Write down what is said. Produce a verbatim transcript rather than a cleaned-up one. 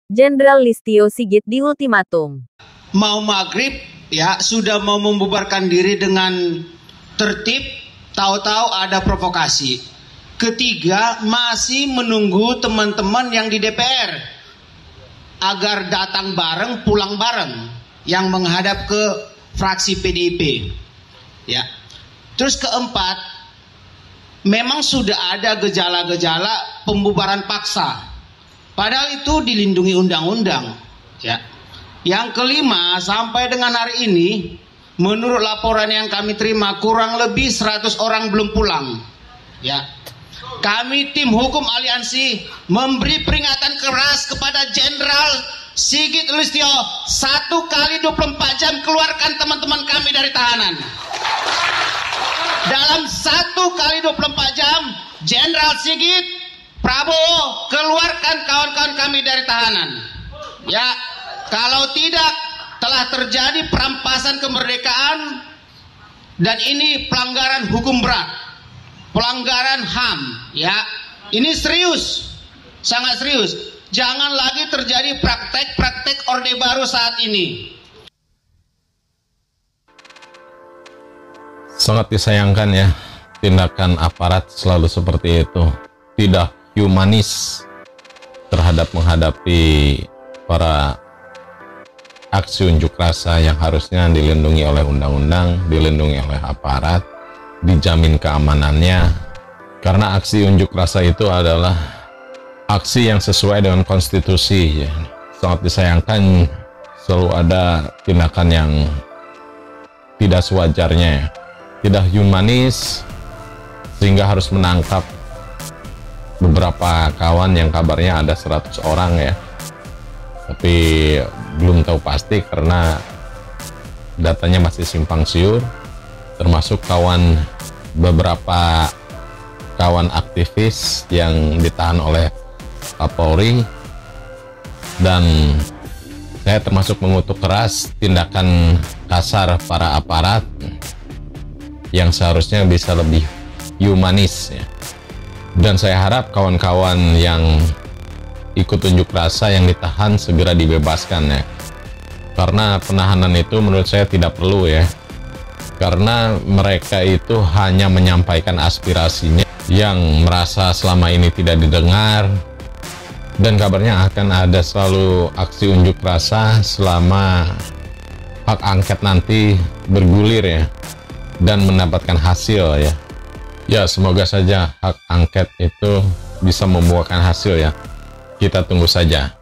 Jenderal Listio Sigit diultimatum. Mau maghrib ya sudah mau membubarkan diri dengan tertib, tahu-tahu ada provokasi. Ketiga, masih menunggu teman-teman yang di D P R agar datang bareng, pulang bareng yang menghadap ke fraksi P D I P. Ya. Terus keempat, memang sudah ada gejala-gejala pembubaran paksa. Padahal itu dilindungi undang-undang. Ya. Yang kelima, sampai dengan hari ini, menurut laporan yang kami terima, kurang lebih seratus orang belum pulang. Ya. Kami tim hukum aliansi memberi peringatan keras kepada Jenderal Sigit Listio, satu kali dua puluh empat jam keluarkan teman-teman kami dari tahanan. Dalam satu kali dua puluh empat jam, Jenderal Sigit, Prabowo, keluarkan kawan-kawan kami dari tahanan. Ya, kalau tidak telah terjadi perampasan kemerdekaan dan ini pelanggaran hukum berat, pelanggaran H A M. Ya, ini serius, sangat serius. Jangan lagi terjadi praktek-praktek Orde Baru saat ini. Sangat disayangkan ya, tindakan aparat selalu seperti itu. Tidak humanis terhadap menghadapi para aksi unjuk rasa yang harusnya dilindungi oleh undang-undang, dilindungi oleh aparat, dijamin keamanannya. Karena aksi unjuk rasa itu adalah aksi yang sesuai dengan konstitusi ya. Sangat disayangkan selalu ada tindakan yang tidak sewajarnya ya. Tidak humanis sehingga harus menangkap beberapa kawan yang kabarnya ada seratus orang ya, tapi belum tahu pasti karena datanya masih simpang siur, termasuk kawan beberapa kawan aktivis yang ditahan oleh Kapolri. Dan saya termasuk mengutuk keras tindakan kasar para aparat yang seharusnya bisa lebih humanis ya. Dan saya harap kawan-kawan yang ikut unjuk rasa yang ditahan segera dibebaskan ya. Karena penahanan itu menurut saya tidak perlu ya. Karena mereka itu hanya menyampaikan aspirasinya yang merasa selama ini tidak didengar. Dan kabarnya akan ada selalu aksi unjuk rasa selama hak angket nanti bergulir ya. Dan mendapatkan hasil ya. Ya, semoga saja hak angket itu bisa membuahkan hasil ya. Kita tunggu saja.